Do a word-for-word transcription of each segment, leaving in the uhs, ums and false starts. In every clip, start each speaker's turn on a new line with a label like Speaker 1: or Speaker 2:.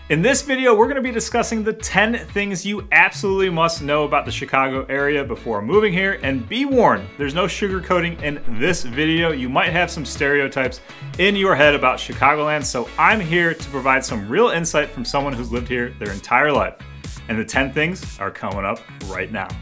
Speaker 1: In this video, we're gonna be discussing the ten things you absolutely must know about the Chicago area before moving here, and be warned, there's no sugarcoating in this video. You might have some stereotypes in your head about Chicagoland, so I'm here to provide some real insight from someone who's lived here their entire life. And the ten things are coming up right now.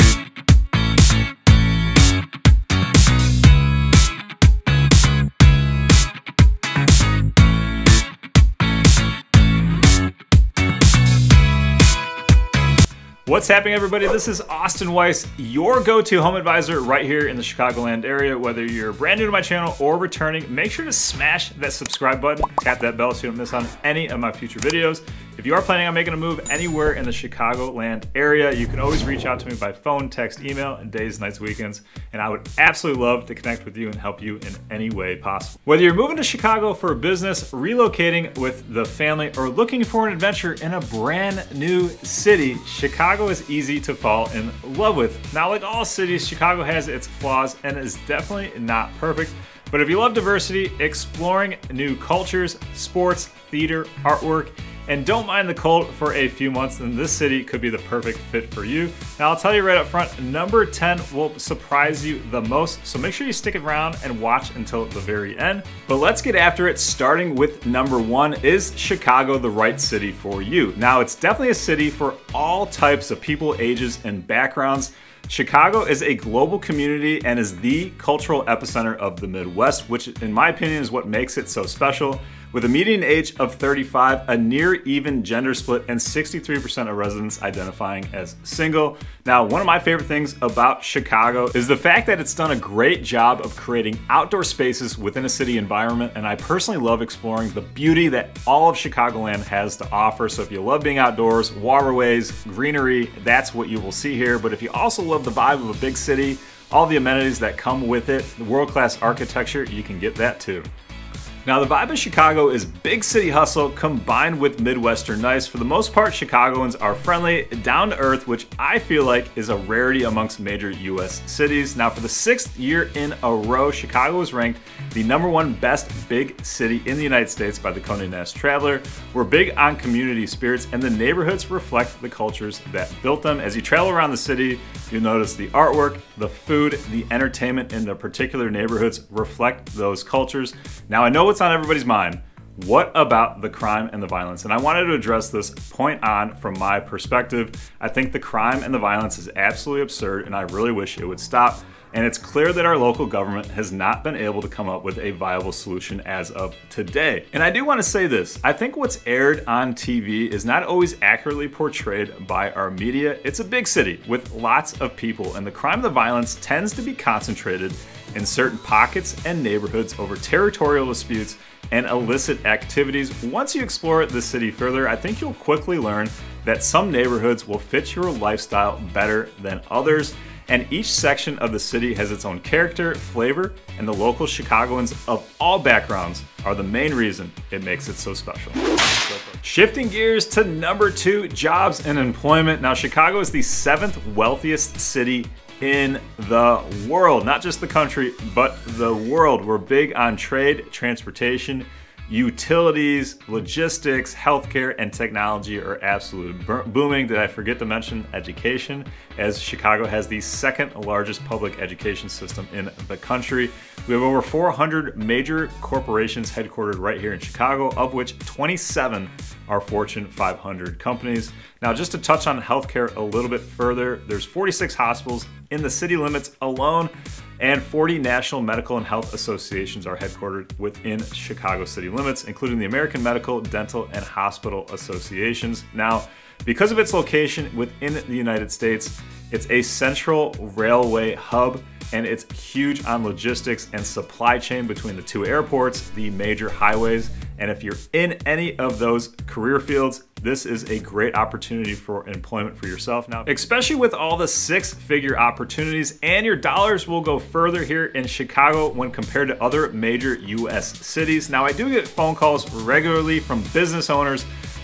Speaker 1: What's happening, everybody? This is Austin Weiss, your go-to home advisor right here in the Chicagoland area. Whether you're brand new to my channel or returning, make sure to smash that subscribe button, tap that bell so you don't miss on any of my future videos. If you are planning on making a move anywhere in the Chicagoland area, you can always reach out to me by phone, text, email, days, nights, weekends, and I would absolutely love to connect with you and help you in any way possible. Whether you're moving to Chicago for business, relocating with the family, or looking for an adventure in a brand new city, Chicago is easy to fall in love with. Now, like all cities, Chicago has its flaws and is definitely not perfect. But if you love diversity, exploring new cultures, sports, theater, artwork, and don't mind the cold for a few months, then this city could be the perfect fit for you. Now, I'll tell you right up front, number ten will surprise you the most, so make sure you stick around and watch until the very end. But let's get after it, starting with number one. Is Chicago the right city for you? Now, it's definitely a city for all types of people, ages, and backgrounds. Chicago is a global community and is the cultural epicenter of the Midwest, which in my opinion is what makes it so special. With a median age of thirty-five, a near even gender split, and sixty-three percent of residents identifying as single. Now, one of my favorite things about Chicago is the fact that it's done a great job of creating outdoor spaces within a city environment, and I personally love exploring the beauty that all of Chicagoland has to offer. So if you love being outdoors, waterways, greenery, that's what you will see here. But if you also love the vibe of a big city, all the amenities that come with it, the world-class architecture, you can get that too. Now, the vibe of Chicago is big city hustle combined with Midwestern nice. For the most part, Chicagoans are friendly, down to earth, which I feel like is a rarity amongst major U S cities. Now, for the sixth year in a row, Chicago was ranked the number one best big city in the United States by the Condé Nast Traveler. We're big on community spirits, and the neighborhoods reflect the cultures that built them. As you travel around the city, you'll notice the artwork, the food, the entertainment in the particular neighborhoods reflect those cultures. Now, I know what's on everybody's mind. What about the crime and the violence? And I wanted to address this point on from my perspective. I think the crime and the violence is absolutely absurd, and I really wish it would stop. And it's clear that our local government has not been able to come up with a viable solution as of today. And I do want to say this, I think what's aired on T V is not always accurately portrayed by our media. It's a big city with lots of people, and the crime and the violence tends to be concentrated in certain pockets and neighborhoods over territorial disputes and illicit activities. Once you explore the city further, I think you'll quickly learn that some neighborhoods will fit your lifestyle better than others. And each section of the city has its own character, flavor, and the local Chicagoans of all backgrounds are the main reason it makes it so special. Shifting gears to number two, jobs and employment. Now, Chicago is the seventh wealthiest city in the world, not just the country, but the world. We're big on trade, transportation, utilities, logistics, healthcare, and technology are absolutely booming. Did I forget to mention education, as Chicago has the second largest public education system in the country. We have over four hundred major corporations headquartered right here in Chicago, of which twenty-seven are Fortune five hundred companies. Now, just to touch on healthcare a little bit further, there's forty-six hospitals in the city limits alone, and forty national medical and health associations are headquartered within Chicago city limits, including the American Medical, Dental, and Hospital Associations. Now, because of its location within the United States, it's a central railway hub, and it's huge on logistics and supply chain between the two airports, the major highways. And if you're in any of those career fields, this is a great opportunity for employment for yourself now, especially with all the six-figure opportunities, and your dollars will go further here in Chicago when compared to other major U S cities. Now, I do get phone calls regularly from business owners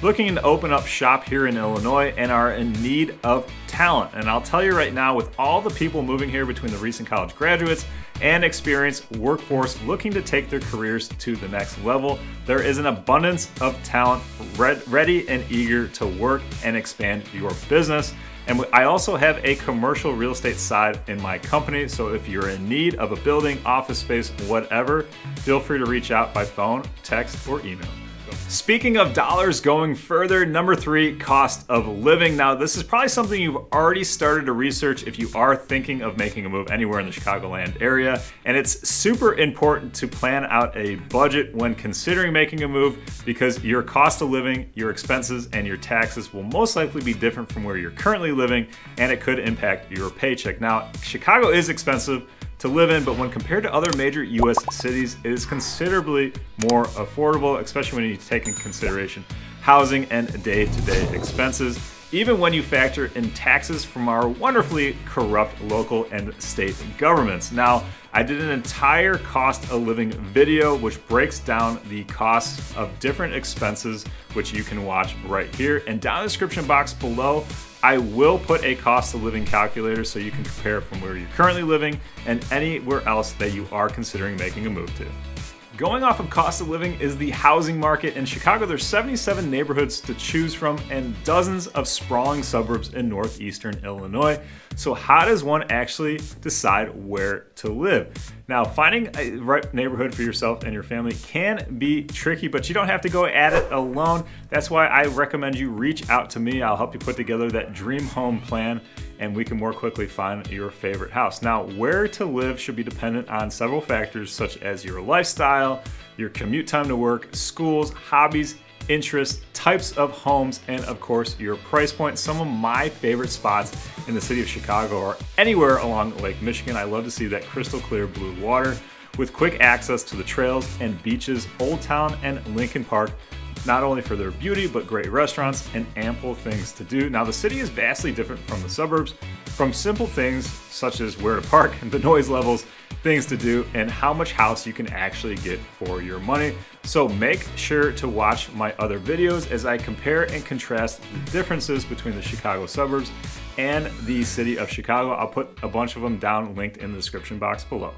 Speaker 1: looking to open up shop here in Illinois and are in need of talent. And I'll tell you right now, with all the people moving here between the recent college graduates and experienced workforce looking to take their careers to the next level, there is an abundance of talent ready and eager to work and expand your business. And I also have a commercial real estate side in my company, so if you're in need of a building, office space, whatever, feel free to reach out by phone, text, or email. Speaking of dollars going further, number three, cost of living. Now, this is probably something you've already started to research if you are thinking of making a move anywhere in the Chicagoland area. And it's super important to plan out a budget when considering making a move, because your cost of living, your expenses, and your taxes will most likely be different from where you're currently living, and it could impact your paycheck. Now, Chicago is expensive to live in, but when compared to other major U S cities, it is considerably more affordable, especially when you take in consideration housing and day-to-day expenses, even when you factor in taxes from our wonderfully corrupt local and state governments. Now, I did an entire cost of living video which breaks down the costs of different expenses, which you can watch right here. And down in the description box below, I will put a cost of living calculator so you can compare from where you're currently living and anywhere else that you are considering making a move to. Going off of cost of living is the housing market. In Chicago, there's seventy-seven neighborhoods to choose from and dozens of sprawling suburbs in northeastern Illinois. So how does one actually decide where to live? Now, finding a right neighborhood for yourself and your family can be tricky, but you don't have to go at it alone. That's why I recommend you reach out to me. I'll help you put together that dream home plan, and we can more quickly find your favorite house. Now, where to live should be dependent on several factors such as your lifestyle, your commute time to work, schools, hobbies, interests, types of homes, and of course your price point. Some of my favorite spots in the city of Chicago are anywhere along Lake Michigan. I love to see that crystal clear blue water with quick access to the trails and beaches, Old Town and Lincoln Park, not only for their beauty, but great restaurants and ample things to do. Now, the city is vastly different from the suburbs, from simple things such as where to park, the noise levels, things to do, and how much house you can actually get for your money. So make sure to watch my other videos as I compare and contrast the differences between the Chicago suburbs and the city of Chicago. I'll put a bunch of them down linked in the description box below.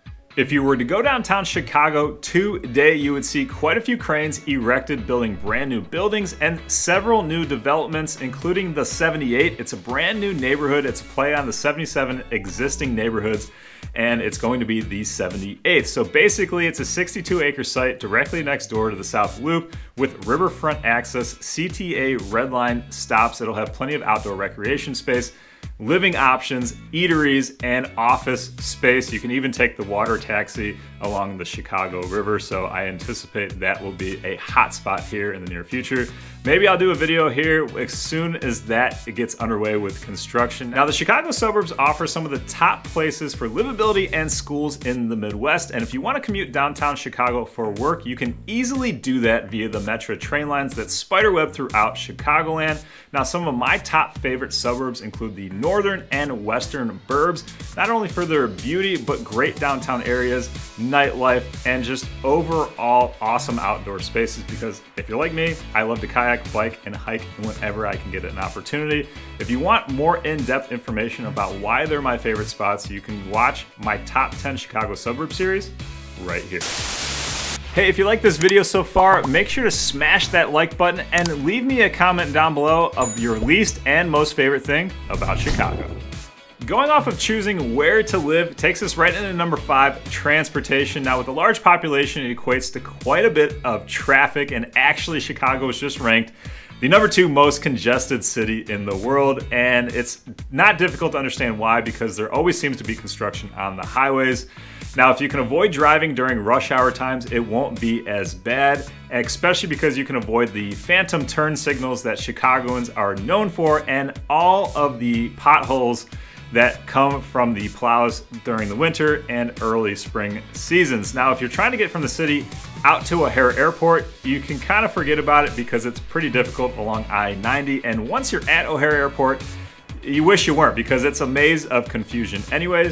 Speaker 1: If you were to go downtown Chicago today, you would see quite a few cranes erected building brand new buildings and several new developments, including the seventy-eight. It's a brand new neighborhood. It's a play on the seventy-seven existing neighborhoods, and it's going to be the seventy-eighth. So basically, it's a sixty-two acre site directly next door to the South Loop with riverfront access, C T A Red Line stops. It'll have plenty of outdoor recreation space, living options, eateries, and office space. You can even take the water taxi along the Chicago River, so I anticipate that will be a hot spot here in the near future. Maybe I'll do a video here as soon as that gets underway with construction. Now, the Chicago suburbs offer some of the top places for livability and schools in the Midwest, and if you want to commute downtown Chicago for work, you can easily do that via the Metro train lines that spiderweb throughout Chicagoland. Now, some of my top favorite suburbs include the northern and western burbs, not only for their beauty, but great downtown areas, nightlife, and just overall awesome outdoor spaces, because if you're like me, I love to kayak, bike, and hike whenever I can get an opportunity. If you want more in-depth information about why they're my favorite spots, you can watch my top ten Chicago suburb series right here. Hey, if you like this video so far, make sure to smash that like button and leave me a comment down below of your least and most favorite thing about Chicago. Going off of choosing where to live takes us right into number five, transportation. Now, with a large population, it equates to quite a bit of traffic, and actually Chicago is just ranked the number two most congested city in the world, and it's not difficult to understand why, because there always seems to be construction on the highways. Now, if you can avoid driving during rush hour times, it won't be as bad, especially because you can avoid the phantom turn signals that Chicagoans are known for and all of the potholes that come from the plows during the winter and early spring seasons. Now, if you're trying to get from the city out to O'Hare Airport, you can kind of forget about it because it's pretty difficult along I ninety. And once you're at O'Hare Airport, you wish you weren't, because it's a maze of confusion. Anyways,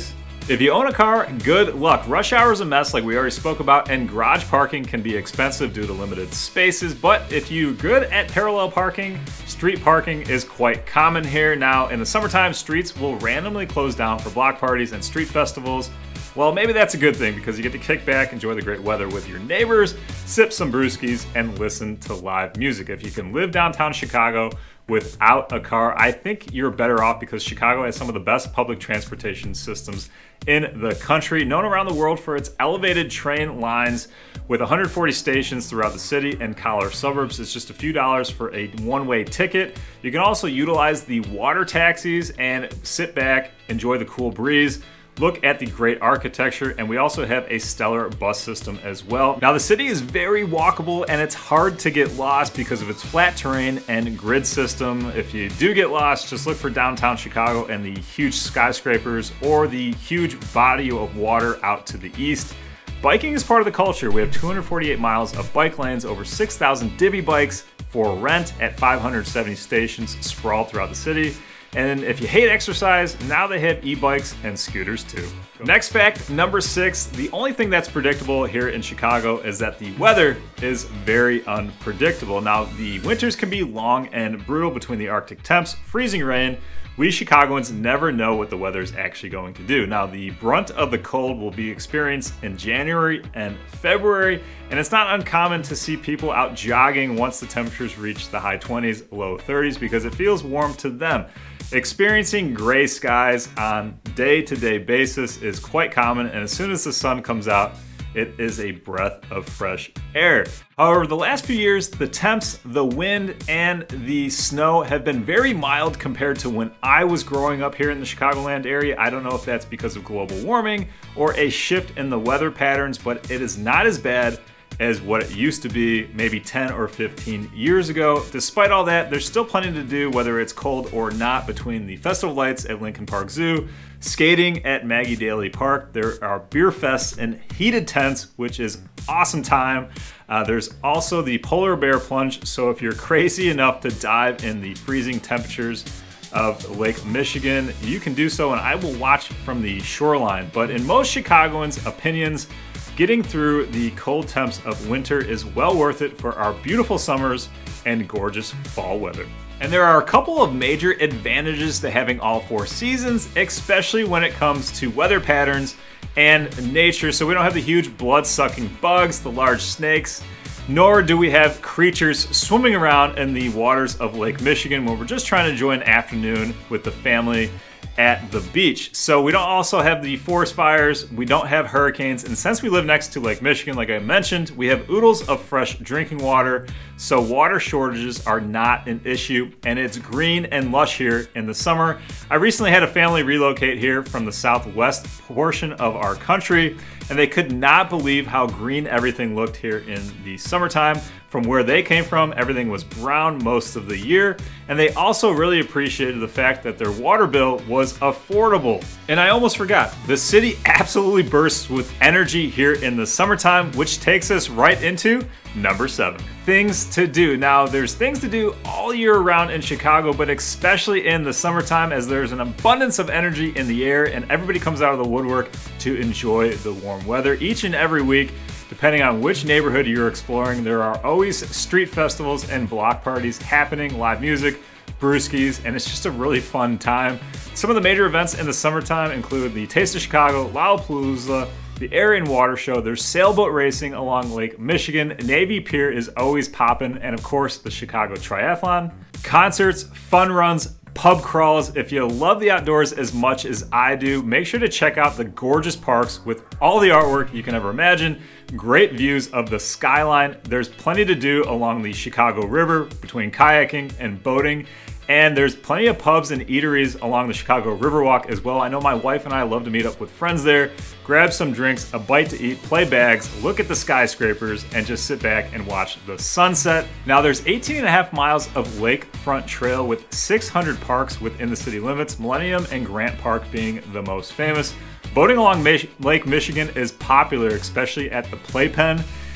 Speaker 1: If you own a car, good luck. Rush hour is a mess like we already spoke about, and garage parking can be expensive due to limited spaces, but if you're good at parallel parking, street parking is quite common here. Now, in the summertime, streets will randomly close down for block parties and street festivals. Well, maybe that's a good thing because you get to kick back, enjoy the great weather with your neighbors, sip some brewskis, and listen to live music. If you can live downtown Chicago without a car, I think you're better off because Chicago has some of the best public transportation systems in the country, known around the world for its elevated train lines with one hundred forty stations throughout the city and Keller Suburbs. It's just a few dollars for a one-way ticket. You can also utilize the water taxis and sit back, enjoy the cool breeze, look at the great architecture, and we also have a stellar bus system as well. Now, the city is very walkable and it's hard to get lost because of its flat terrain and grid system. If you do get lost, just look for downtown Chicago and the huge skyscrapers or the huge body of water out to the east. Biking is part of the culture. We have two hundred forty-eight miles of bike lanes, over six thousand divvy bikes for rent at five hundred seventy stations sprawled throughout the city. And if you hate exercise, now they have e-bikes and scooters too. Next fact, number six, the only thing that's predictable here in Chicago is that the weather is very unpredictable. Now, the winters can be long and brutal between the Arctic temps, freezing rain. We Chicagoans never know what the weather is actually going to do. Now, the brunt of the cold will be experienced in January and February, and it's not uncommon to see people out jogging once the temperatures reach the high twenties, low thirties, because it feels warm to them. Experiencing gray skies on day-to-day basis is quite common, and as soon as the sun comes out, it is a breath of fresh air. However, the last few years, the temps, the wind, and the snow have been very mild compared to when I was growing up here in the Chicagoland area. I don't know if that's because of global warming or a shift in the weather patterns, but it is not as bad as what it used to be maybe ten or fifteen years ago. Despite all that, there's still plenty to do, whether it's cold or not, between the festival lights at Lincoln Park Zoo, skating at Maggie Daley Park. There are beer fests and heated tents, which is awesome time. Uh, there's also the polar bear plunge, so if you're crazy enough to dive in the freezing temperatures of Lake Michigan, you can do so, and I will watch from the shoreline. But in most Chicagoans' opinions, getting through the cold temps of winter is well worth it for our beautiful summers and gorgeous fall weather. And there are a couple of major advantages to having all four seasons, especially when it comes to weather patterns and nature. So we don't have the huge blood-sucking bugs, the large snakes, nor do we have creatures swimming around in the waters of Lake Michigan when we're just trying to enjoy an afternoon with the family at the beach. So we don't also have the forest fires, we don't have hurricanes, and since we live next to Lake Michigan, like I mentioned, we have oodles of fresh drinking water, so water shortages are not an issue, and it's green and lush here in the summer. I recently had a family relocate here from the southwest portion of our country, and they could not believe how green everything looked here in the summertime. From where they came from, everything was brown most of the year, and they also really appreciated the fact that their water bill was affordable. And I almost forgot, the city absolutely bursts with energy here in the summertime, which takes us right into number seven. Things to do. Now, there's things to do all year round in Chicago, but especially in the summertime, as there's an abundance of energy in the air and everybody comes out of the woodwork to enjoy the warm weather each and every week. Depending on which neighborhood you're exploring, there are always street festivals and block parties happening, live music, brewskis, and it's just a really fun time. Some of the major events in the summertime include the Taste of Chicago, Lollapalooza, the Air and Water Show, there's sailboat racing along Lake Michigan, Navy Pier is always popping, and of course the Chicago Triathlon, concerts, fun runs, pub crawls. If you love the outdoors as much as I do, make sure to check out the gorgeous parks with all the artwork you can ever imagine, great views of the skyline. There's plenty to do along the Chicago River between kayaking and boating, and there's plenty of pubs and eateries along the Chicago Riverwalk as well. I know my wife and I love to meet up with friends there, grab some drinks, a bite to eat, play bags, look at the skyscrapers, and just sit back and watch the sunset. Now, there's eighteen and a half miles of lakefront trail with six hundred parks within the city limits, Millennium and Grant Park being the most famous. Boating along Lake Michigan is popular, especially at the Playpen.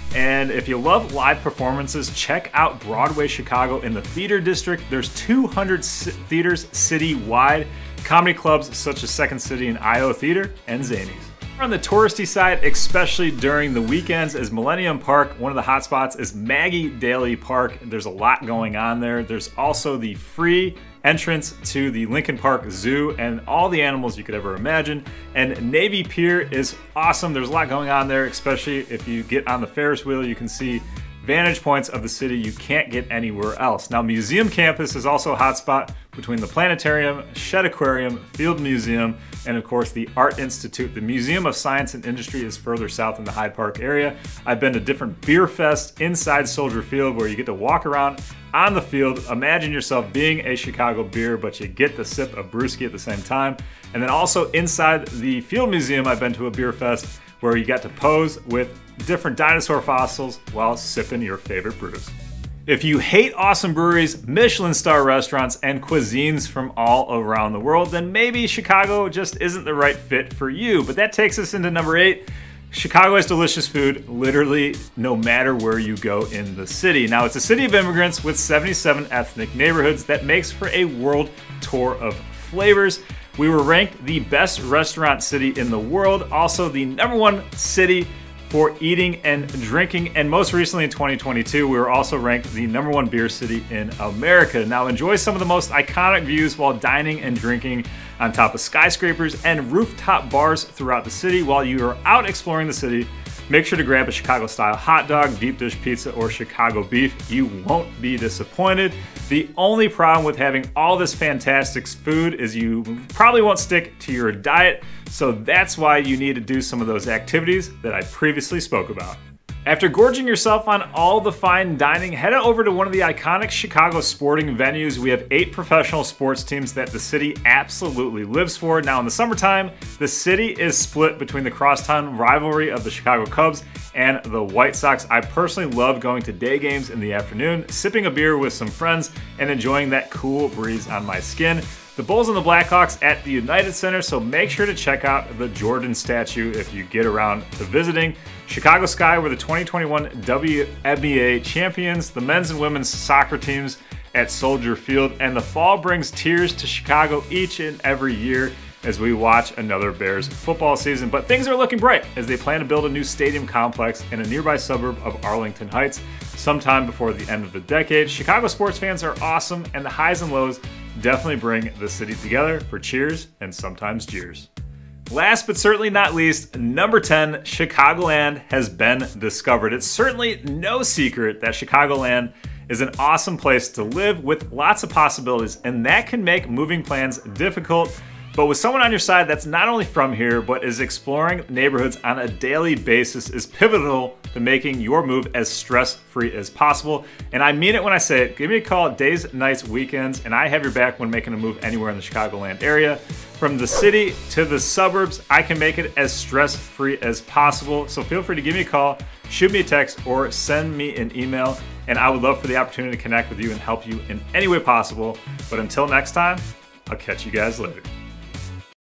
Speaker 1: And if you love live performances, check out Broadway Chicago in the Theater District. There's two hundred theaters city-wide, comedy clubs such as Second City and I O Theater and Zanies. On the touristy side, especially during the weekends, is Millennium Park. One of the hot spots is Maggie Daly Park. There's a lot going on there. There's also the free entrance to the Lincoln Park Zoo and all the animals you could ever imagine. And Navy Pier is awesome. There's a lot going on there, especially if you get on the Ferris wheel, you can see vantage points of the city you can't get anywhere else. Now, Museum Campus is also a hot spot between the Planetarium, Shedd Aquarium, Field Museum, and of course the Art Institute. The Museum of Science and Industry is further south in the Hyde Park area. I've been to different beer fests inside Soldier Field where you get to walk around on the field. Imagine yourself being a Chicago beer, but you get to sip a brewski at the same time. And then also inside the Field Museum, I've been to a beer fest where you got to pose with different dinosaur fossils while sipping your favorite brews. If you hate awesome breweries, Michelin star restaurants, and cuisines from all around the world, then maybe Chicago just isn't the right fit for you. But that takes us into number eight. Chicago has delicious food literally no matter where you go in the city. Now, it's a city of immigrants with seventy-seven ethnic neighborhoods that makes for a world tour of flavors. We were ranked the best restaurant city in the world, also the number one city for eating and drinking, and most recently in twenty twenty-two, we were also ranked the number one beer city in America. Now enjoy some of the most iconic views while dining and drinking on top of skyscrapers and rooftop bars throughout the city. While you are out exploring the city, make sure to grab a Chicago-style hot dog, deep dish pizza, or Chicago beef. You won't be disappointed. The only problem with having all this fantastic food is you probably won't stick to your diet, so that's why you need to do some of those activities that I previously spoke about. After gorging yourself on all the fine dining, head over to one of the iconic Chicago sporting venues. We have eight professional sports teams that the city absolutely lives for. Now in the summertime, the city is split between the crosstown rivalry of the Chicago Cubs and the White Sox. I personally love going to day games in the afternoon, sipping a beer with some friends, and enjoying that cool breeze on my skin. The Bulls and the Blackhawks at the United Center, so make sure to check out the Jordan statue if you get around to visiting. Chicago Sky were the twenty twenty-one W N B A champions, the men's and women's soccer teams at Soldier Field, and the fall brings tears to Chicago each and every year as we watch another Bears football season. But things are looking bright as they plan to build a new stadium complex in a nearby suburb of Arlington Heights sometime before the end of the decade. Chicago sports fans are awesome, and the highs and lows definitely bring the city together for cheers and sometimes jeers. Last but certainly not least, number ten, Chicagoland has been discovered. It's certainly no secret that Chicagoland is an awesome place to live with lots of possibilities, and that can make moving plans difficult. But with someone on your side that's not only from here, but is exploring neighborhoods on a daily basis is pivotal to making your move as stress-free as possible. And I mean it when I say it. Give me a call days, nights, weekends, and I have your back when making a move anywhere in the Chicagoland area. From the city to the suburbs, I can make it as stress-free as possible. So feel free to give me a call, shoot me a text, or send me an email. And I would love for the opportunity to connect with you and help you in any way possible. But until next time, I'll catch you guys later.